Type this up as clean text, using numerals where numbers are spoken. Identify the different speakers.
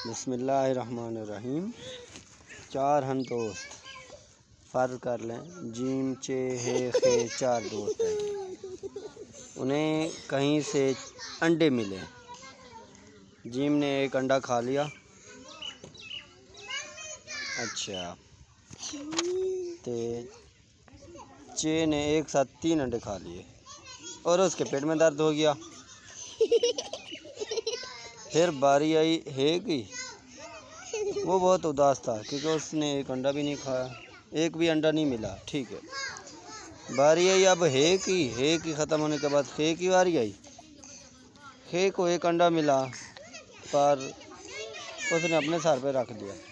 Speaker 1: बिस्मिल्लाहिर्रहमानिर्रहीम। चार हन दोस्त, फ़र्ज़ कर लें जीम चे हे खे चार दोस्त हैं। उन्हें कहीं से अंडे मिले। जीम ने एक अंडा खा लिया। अच्छा, तो चे ने एक साथ 3 अंडे खा लिए और उसके पेट में दर्द हो गया। फिर बारी आई हे की। वो बहुत उदास था क्योंकि उसने एक अंडा भी नहीं खाया, एक भी अंडा नहीं मिला। ठीक है, बारी आई अब हे की ख़त्म होने के बाद खे की बारी आई। खे को एक अंडा मिला पर उसने अपने सर पे रख दिया।